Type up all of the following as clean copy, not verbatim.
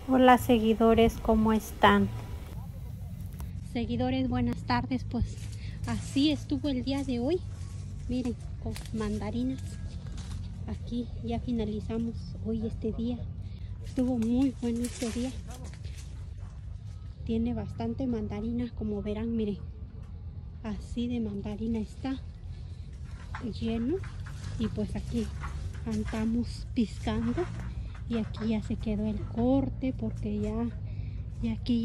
Hola seguidores, ¿cómo están? Seguidores, buenas tardes. Pues así estuvo el día de hoy. Miren, con mandarinas. Aquí ya finalizamos hoy este día. Estuvo muy bueno este día. Tiene bastante mandarina, como verán, miren. Así de mandarina está lleno. Y pues aquí andamos piscando. Y aquí ya se quedó el corte porque ya aquí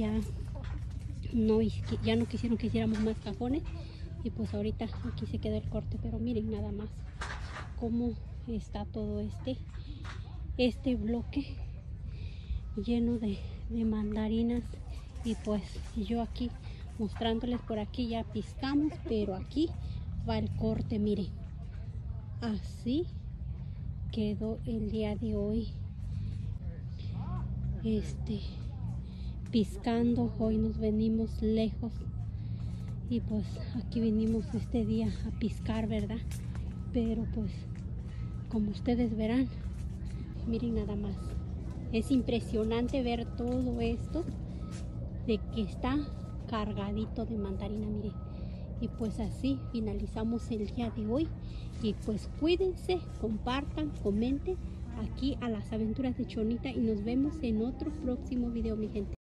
ya no quisieron que hiciéramos más cajones y pues ahorita aquí se quedó el corte, pero miren nada más cómo está todo este bloque lleno de mandarinas. Y pues yo aquí mostrándoles, por aquí ya piscamos, pero aquí va el corte. Miren, así quedó el día de hoy piscando. Hoy nos venimos lejos y pues aquí vinimos este día a piscar, ¿verdad? Pero pues como ustedes verán, miren nada más, es impresionante ver todo esto de que está cargadito de mandarina, miren. Y pues así finalizamos el día de hoy. Y pues cuídense, compartan, comenten aquí a las aventuras de Chonita y nos vemos en otro próximo video, mi gente.